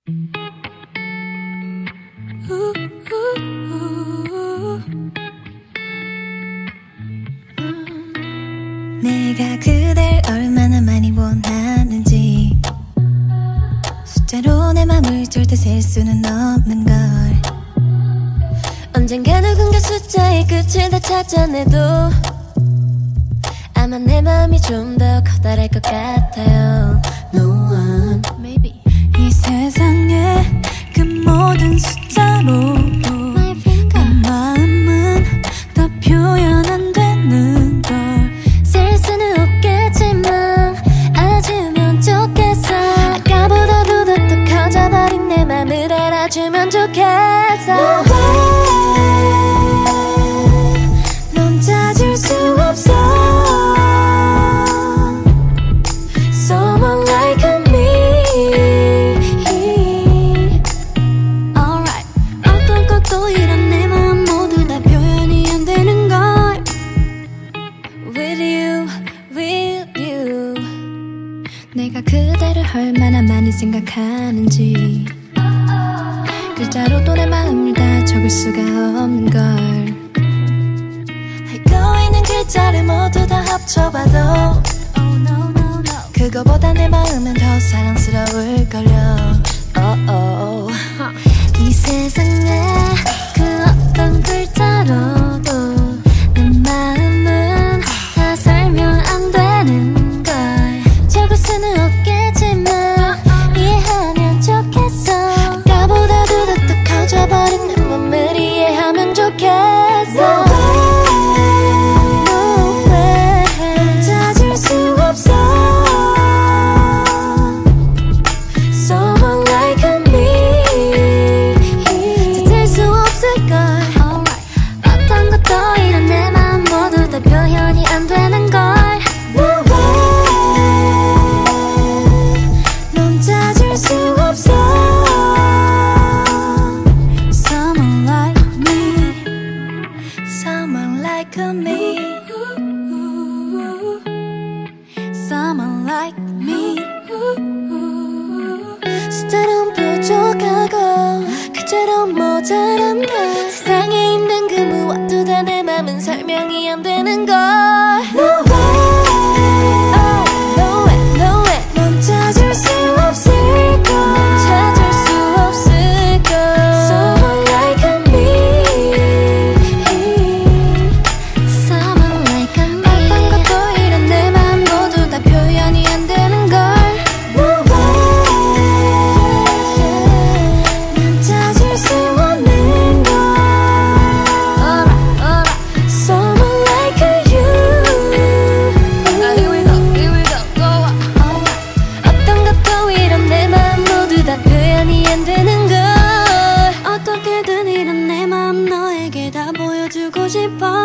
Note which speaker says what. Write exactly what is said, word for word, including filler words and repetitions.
Speaker 1: 내가 그댈 얼마나 많이 원하는지 숫자로 내 맘을 절대 셀 수는 없는 걸.
Speaker 2: 언젠가 누군가 숫자의 끝을 다 찾아내도 아마 내 맘이 좀 더 커다랄 것 같아요. No one, maybe.
Speaker 1: 이 세상에 그 모든 숫자로도 내 마음은 다 표현 안 되는 걸.
Speaker 2: 셀 수는 없겠지만 알아주면 좋겠어. 아까보다도 더 커져버린 내 맘을 알아주면 좋겠어.
Speaker 1: No way, 넌 찾을 수 없어.
Speaker 2: Someone like me.
Speaker 1: Alright, 어떤 것도 이런 내 마음 모두 다 표현이 안 되는 걸.
Speaker 2: With you, with you.
Speaker 1: 내가 그대를 얼마나 많이 생각하는지 글자로도 내 마음을 다 적을 수가 없는 걸. 알고 있는 글자를 모두 다 합쳐봐도 oh, no, no, no. 그거보다 내 마음은 더 사랑스러울걸요. oh, oh.
Speaker 2: 이 세상에 그 어떤 글자로도 내 마음은 다 설명 안 되는 걸. 적을 수는 없겠지만 이해하면 좋겠어. 아까보다도 더 커져버린 내 맘을 이해하면 좋겠어.
Speaker 1: No way, 넌 찾을 수 없어.
Speaker 2: Someone like me. 찾을 수 없을걸. 어떤 것도 이런 내 마음 모두 다 표현이 안 되는 걸.
Speaker 1: No way, 넌 찾을 수 없어. Someone like me, someone like me, someone like me.
Speaker 2: 숫자로는 부족하고 글자로는 모자란 걸. 세상에 있는 그 무엇도 다 내 맘은 설명이 안 되는 걸.
Speaker 1: No way,
Speaker 2: No way, no way.
Speaker 1: 넌 찾을 수 없을까.
Speaker 2: 난 찾을 수 없을걸.
Speaker 1: Someone like me,
Speaker 2: Someone like me.
Speaker 1: 어떤 것도 이런 내 맘 모두 다 표현이 안 되는 걸. No way, 난 찾을 수 없는 걸.
Speaker 2: Alright, alright.
Speaker 1: Someone like you.
Speaker 2: 아, here we go, here we go, go on. 어떤 것도 이런 내 맘 모두 다 표현이 안 되는 걸.
Speaker 1: 어떻게든 이런 내 맘 너에게 다 보여주고 싶어.